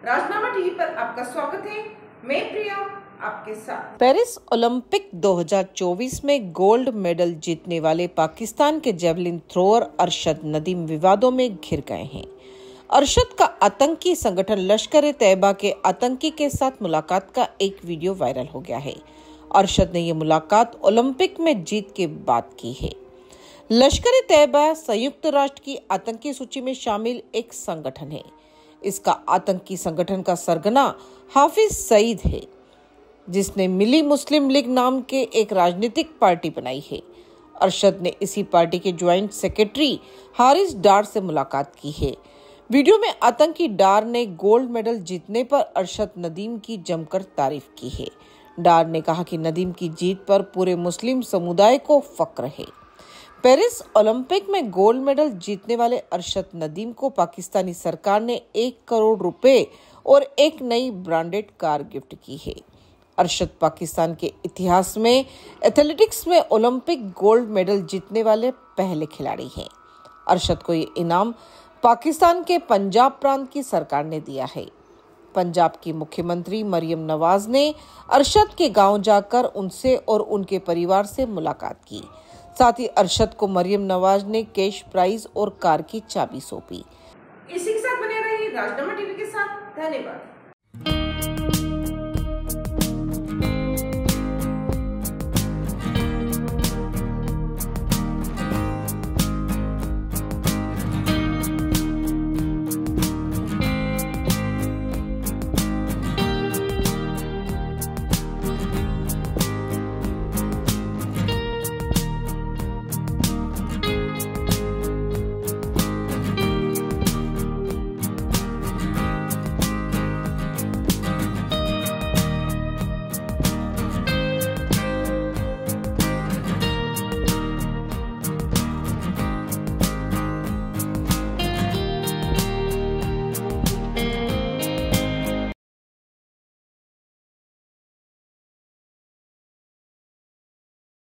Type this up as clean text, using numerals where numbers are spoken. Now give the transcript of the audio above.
राजनामा TV पर आपका स्वागत है। मैं प्रिया आपके साथ। पेरिस ओलंपिक 2024 में गोल्ड मेडल जीतने वाले पाकिस्तान के जेवलिन थ्रोअर अरशद नदीम विवादों में घिर गए हैं। अरशद का आतंकी संगठन लश्कर-ए-तैयबा के आतंकी के साथ मुलाकात का एक वीडियो वायरल हो गया है। अरशद ने ये मुलाकात ओलंपिक में जीत के बाद की है। लश्कर-ए-तैयबा संयुक्त राष्ट्र की आतंकी सूची में शामिल एक संगठन है। इसका आतंकी संगठन का सरगना हाफिज सईद है, जिसने मिली मुस्लिम लीग नाम के एक राजनीतिक पार्टी बनाई है। अरशद ने इसी पार्टी के ज्वाइंट सेक्रेटरी हारिस डार से मुलाकात की है। वीडियो में आतंकी डार ने गोल्ड मेडल जीतने पर अरशद नदीम की जमकर तारीफ की है। डार ने कहा कि नदीम की जीत पर पूरे मुस्लिम समुदाय को फक्र है। पेरिस ओलंपिक में गोल्ड मेडल जीतने वाले अरशद नदीम को पाकिस्तानी सरकार ने 1 करोड़ रुपए और एक नई ब्रांडेड कार गिफ्ट की है। अरशद पाकिस्तान के इतिहास में एथलेटिक्स में ओलंपिक गोल्ड मेडल जीतने वाले पहले खिलाड़ी हैं। अरशद को ये इनाम पाकिस्तान के पंजाब प्रांत की सरकार ने दिया है। पंजाब की मुख्यमंत्री मरियम नवाज ने अरशद के गांव जाकर उनसे और उनके परिवार से मुलाकात की। साथ ही अरशद को मरियम नवाज ने कैश प्राइज और कार की चाबी सौंपी। इसी के साथ बने रहिए राजनामा टीवी के साथ। धन्यवाद।